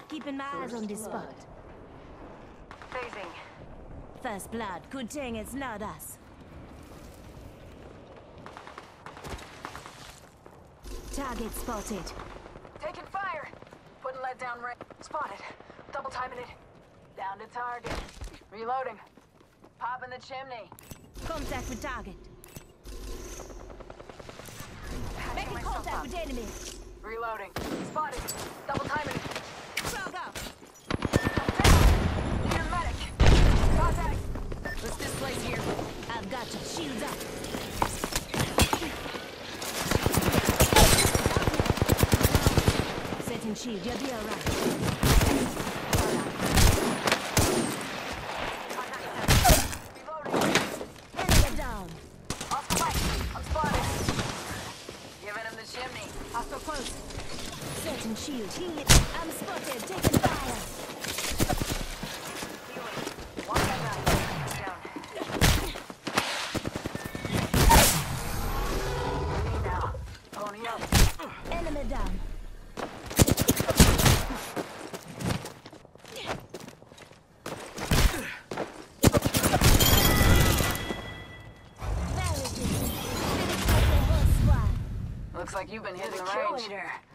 Keeping my eyes on this spot. Phasing. First blood. Good thing it's not us. Target spotted. Taking fire. Putting lead down range. Spotted. Double timing it. Down to target. Reloading. Popping the chimney. Contact with target. Making contact with enemy. Reloading. Spotted. Double timing it. Frog up. Down. Need a medic. Contact. Let's displace here. I've got you. Shields up. Setting shield. You'll be alright. Hostile close. Certain shield. Healing. I'm spotted. Taking fire. Healing. One guy down. Moving now. Pony up. Enemy down. Looks like you've been hitting the range.